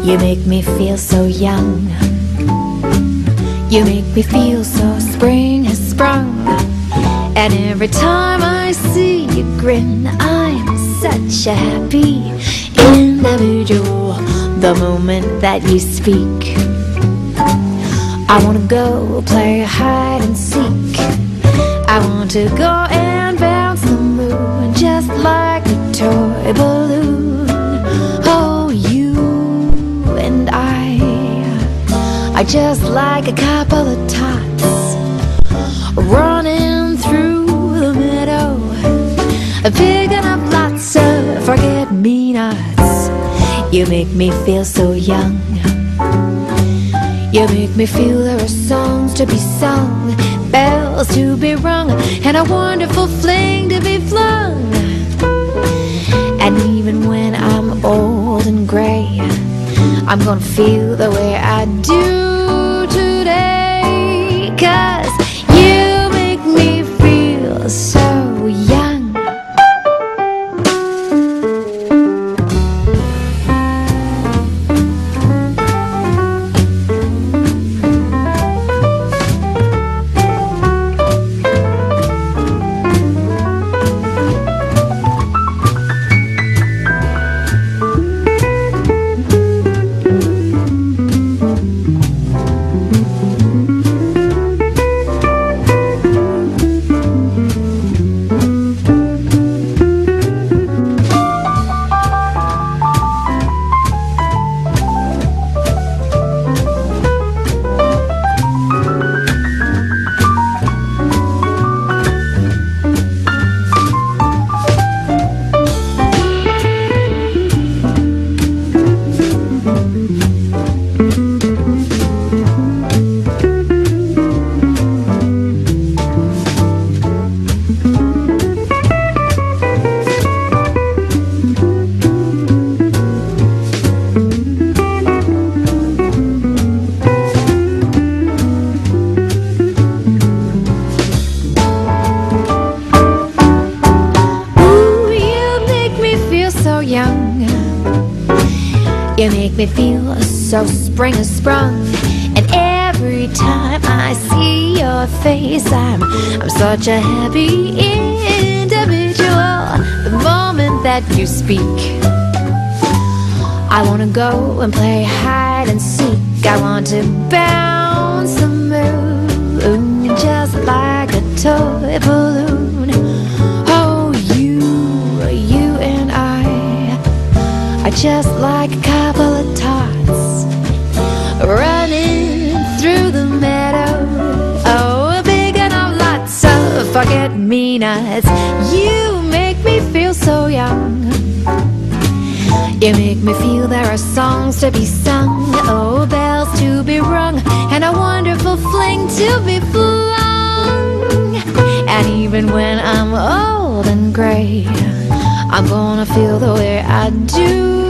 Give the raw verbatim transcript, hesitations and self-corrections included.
You make me feel so young. You make me feel so spring has sprung. And every time I see you grin, I'm such a happy individual. The moment that you speak, I wanna go play hide and seek. I want to go and bounce the moon just like a toy balloon. Oh, you and I are just like a couple of tots running through the meadow, picking up lots of forget-me-nots. You make me feel so young. You make me feel there are songs to be sung, bells to be rung, and a wonderful fling to be flung. And even when I'm old and gray, I'm gonna feel the way I do today, 'cause you make me feel so young. You make me feel so spring has sprung. And every time I see your face, I'm, I'm such a happy individual. The moment that you speak, I wanna go and play hide and seek. I want to bounce the moon just like a toy balloon. Oh, you, you and I are just like a couple of tots running through the meadow. Oh, big enough lots of forget-me-nots. You make me feel so young. You make me feel there are songs to be sung, oh, bells to be rung, and a wonderful fling to be flung. And even when I'm old and gray, I'm gonna feel the way I do